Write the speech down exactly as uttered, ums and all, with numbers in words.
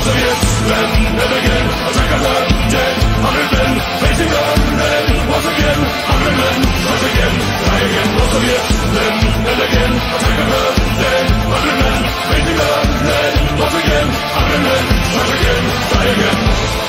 Soviets, then, then again, attack on them, dead, hundred men, facing them, then, once again, hundred men, once again, try again, no Soviets, then, then again, attack on them, dead, hundred men, facing them, then, once again, hundred men, once again, try again.